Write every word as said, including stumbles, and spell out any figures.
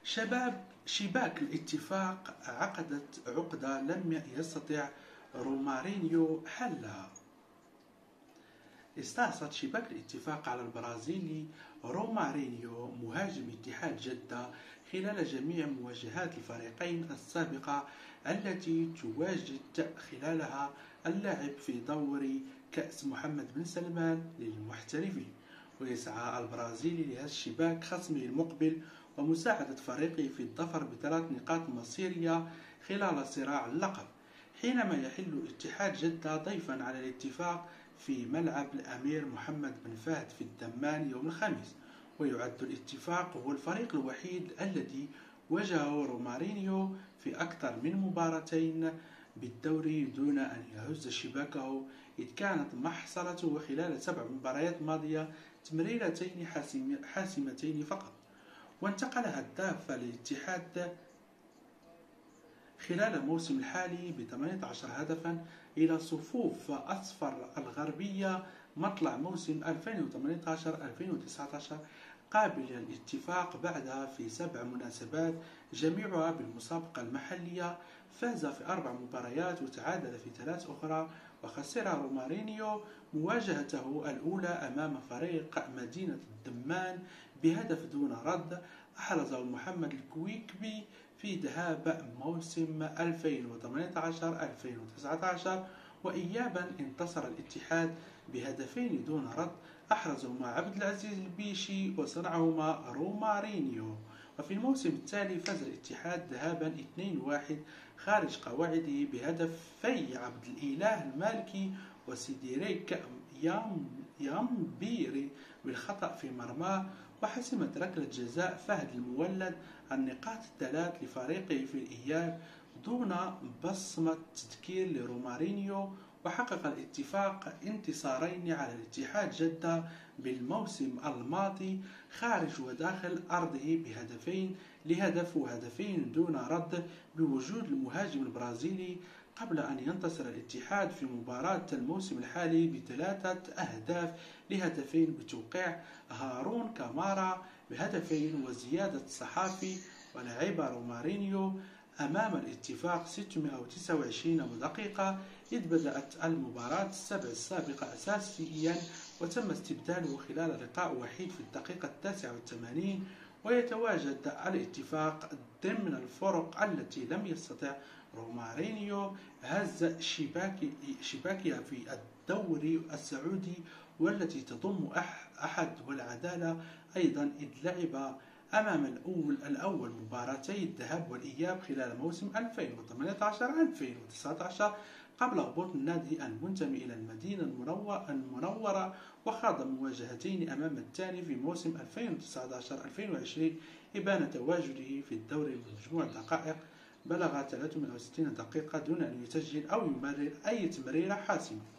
شباب شباك الاتفاق عقدت عقدة لم يستطع رومارينيو حلها. استعصت شباك الاتفاق على البرازيلي رومارينيو مهاجم اتحاد جدة خلال جميع مواجهات الفريقين السابقة التي تواجد خلالها اللعب في دوري كأس محمد بن سلمان للمحترفين. ويسعى البرازيلي لهز شباك خصمه المقبل ومساعدة فريقه في الظفر بثلاث نقاط مصيرية خلال صراع اللقب، حينما يحل اتحاد جدة ضيفا على الاتفاق في ملعب الأمير محمد بن فهد في الدمان يوم الخميس. ويعد الاتفاق هو الفريق الوحيد الذي واجهه رومارينيو في أكثر من مباراتين بالدوري دون أن يهز شباكه، إذ كانت محصلته خلال سبع مباريات ماضية تمريرتين حاسمتين فقط. وانتقل هداف الاتحاد خلال الموسم الحالي ب ثمانية عشر هدفا إلى صفوف أصفر الغربية مطلع موسم ألفين وثمانية عشر ألفين وتسعة عشر، قابل للاتفاق بعدها في سبع مناسبات جميعها بالمسابقة المحلية. فاز في أربع مباريات وتعادل في ثلاث أخرى. وخسر رومارينيو مواجهته الأولى أمام فريق مدينة الدمان بهدف دون رد أحرزه محمد الكويكبي في ذهاب موسم ألفين وثمانية عشر ألفين وتسعة عشر. وإيابا انتصر الاتحاد بهدفين دون رد أحرزهما عبد العزيز البيشي وصنعهما رومارينيو. وفي الموسم التالي فاز الاتحاد ذهابا اثنين واحد خارج قواعده بهدفي عبد الإله المالكي وسيديريك يامبيري بالخطأ في مرماه. وحسمت ركلة جزاء فهد المولد النقاط الثلاث لفريقه في الإياب دون بصمة تذكير لرومارينيو. وحقق الاتفاق انتصارين على الاتحاد جدة بالموسم الماضي خارج وداخل أرضه بهدفين لهدف وهدفين دون رد بوجود المهاجم البرازيلي، قبل أن ينتصر الاتحاد في مباراة الموسم الحالي بثلاثة أهداف لهدفين بتوقيع هارون كامارا بهدفين وزيادة صحافي. ولعب رومارينيو أمام الاتفاق ستمائة وتسعة وعشرين دقيقة، إذ بدأت المباراة السبع السابقة أساسيا وتم استبداله خلال لقاء وحيد في الدقيقة التاسعة والثمانين. ويتواجد الاتفاق ضمن الفرق التي لم يستطع رومارينيو هز شباكها في الدوري السعودي، والتي تضم أحد والعدالة أيضا، إذ لعب أمام الأول الأول مباراتي الذهاب والإياب خلال موسم ألفين وثمانية عشر ألفين وتسعة عشر قبل هبوط النادي المنتمي إلى المدينة المنورة، وخاض مواجهتين أمام الثاني في موسم ألفين وتسعة عشر ألفين وعشرين، إبان تواجده في الدوري بمجموع دقائق بلغ ثلاثمائة وستين دقيقة دون أن يسجل أو يمرر أي تمريرة حاسمة.